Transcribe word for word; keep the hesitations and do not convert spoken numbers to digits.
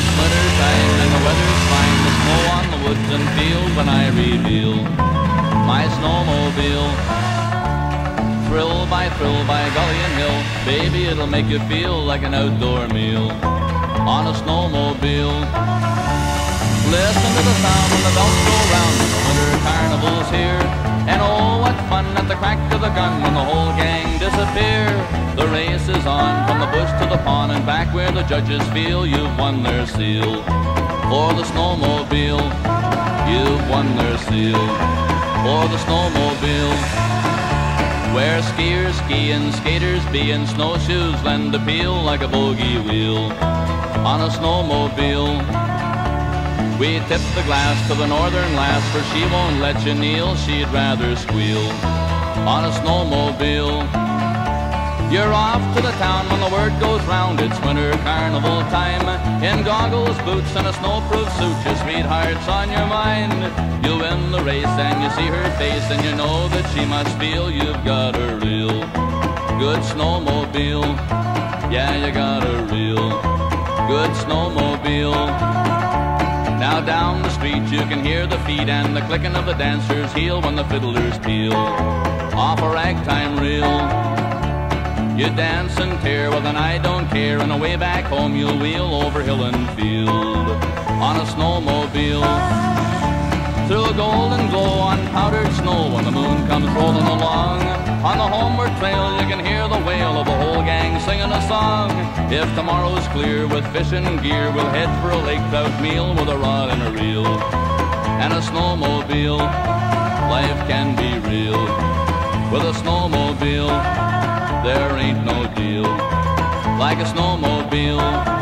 It's winter time and the weather's fine. The snow on the woods and fields when I reveal my snowmobile. Thrill by thrill by gully and hill, baby, it'll make you feel like an outdoor meal on a snowmobile. Listen to the sound when the bells go round. Winter carnival's here, and oh, what fun at the crack of the gun when the whole gang disappear. The race is on from the bush to the pond and back where the judges feel you've won their seal for the snowmobile. You've won their seal for the snowmobile. Where skiers ski and skaters be and snowshoes lend appeal like a bogey wheel on a snowmobile. We tip the glass to the northern lass, for she won't let you kneel, she'd rather squeal on a snowmobile. You're off to the town when the word goes round, it's winter carnival time. In goggles, boots and a snowproof suit, your sweetheart's on your mind. You win the race and you see her face and you know that she must feel you've got a real good snowmobile. Yeah, you got a real good snowmobile. Now down the street you can hear the feet and the clicking of the dancer's heel when the fiddlers peel off a ragtime reel. You dance and tear with an I don't care, and away back home you'll wheel over hill and field on a snowmobile. Through a golden glow on powdered snow when the moon comes rolling along, on the homeward trail you can hear the wail of the whole gang singing a song. If tomorrow's clear with fishing gear, we'll head for a lake trout meal with a rod and a reel and a snowmobile. Life can be real with a snowmobile. There ain't no deal like a snowmobile.